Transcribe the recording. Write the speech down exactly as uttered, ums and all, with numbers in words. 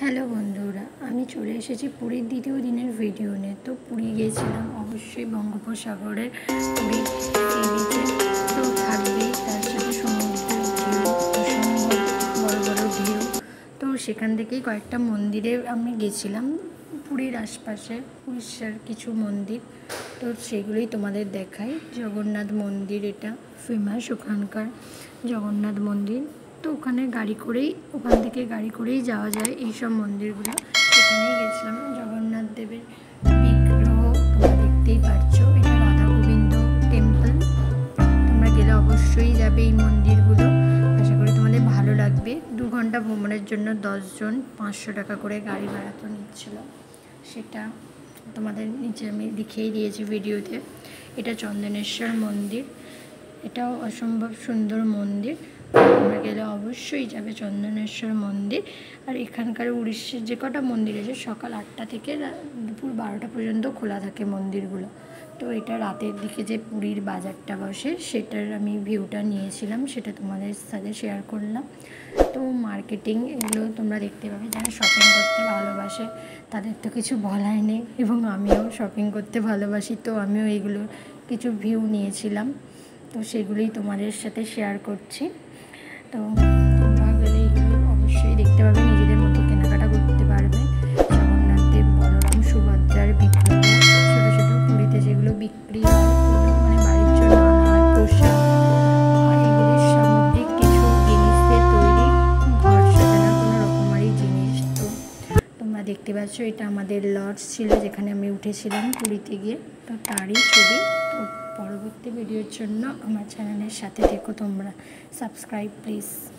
Hello বন্ধুরা, আমি চলে এসেছি পুরীর দ্বিতীয় দিনের ভিডিও নিয়ে। তো পুরী গিয়েছিলাম অবশ্যই বঙ্গোপসাগরের পুরী সি বিচে। তো থাকবেই, তার সাথে সমুদ্রের ঢেউ, অসম্ভব বড় বড় ঢেউ। তো সেখান থেকেই কয়েকটা মন্দিরে আমি গেছিলাম, পুরীর আশপাশে উড়িষ্যার কিছু মন্দির। তো সেগুলোই তোমাদের দেখাই। জগন্নাথ মন্দির, এটা ফেমাস ওখানকার জগন্নাথ মন্দির। তো ওখানে গাড়ি করেই ওখান থেকে গাড়ি করেই যাওয়া যায় এই সব মন্দিরগুলো। সেখানেই গেছিলাম। জগন্নাথ দেবের বিগ্রহ তোমরা দেখতেই পাচ্ছ, এটা রাধা গোবিন্দ টেম্পল। তোমরা গেলে অবশ্যই যাবে এই মন্দিরগুলো, আশা করি তোমাদের ভালো লাগবে। দু ঘন্টা ভ্রমণের জন্য দশজন পাঁচশো টাকা করে গাড়ি ভাড়া তো নিচ্ছিল, সেটা তোমাদের নিচে আমি লিখেই দিয়েছি ভিডিওতে। এটা চন্দনেশ্বর মন্দির, এটাও অসম্ভব সুন্দর মন্দির। তোমরা গেলে অবশ্যই যাবে চন্দনেশ্বর মন্দির। আর এখানকার উড়িষ্যার যে কটা মন্দির আছে, সকাল আটটা থেকে দুপুর বারোটা পর্যন্ত খোলা থাকে মন্দিরগুলো। তো এটা রাতের দিকে যে পুরীর বাজারটা বসে, সেটার আমি ভিউটা নিয়েছিলাম, সেটা তোমাদের সাথে শেয়ার করলাম। তো মার্কেটিং এগুলো তোমরা দেখতে পাবে। যারা শপিং করতে ভালোবাসে তাদের তো কিছু বলাই নেই, এবং আমিও শপিং করতে ভালোবাসি, তো আমিও এগুলো কিছু ভিউ নিয়েছিলাম। তো সেগুলোই তোমাদের সাথে শেয়ার করছি। তো তোমরা গেলে এগুলো অবশ্যই দেখতে পাবে, নিজেদের মতো কেনাকাটা করতে পারবে। জগন্নাথ দেব, বলরাম, সুভদ্রার বিগ্রহ ছোটো ছোটো পুরীতে যেগুলো বিক্রি হয়, মানে বাড়ির জন্য আনা হয়, প্রসাদ আর এগুলির সামগ্রিক কিছু জিনিস দিয়ে তৈরি ঘর সাজানোর কোনো রকমারি জিনিস। তো তোমরা দেখতে পাচ্ছ, এটা আমাদের লজ ছিল যেখানে আমি উঠেছিলাম পুরীতে গিয়ে। তো তারই ছবি। তো পরবর্তী ভিডিওর জন্য আমার চ্যানেলের সাথে থেকো তোমরা। Subscribe please.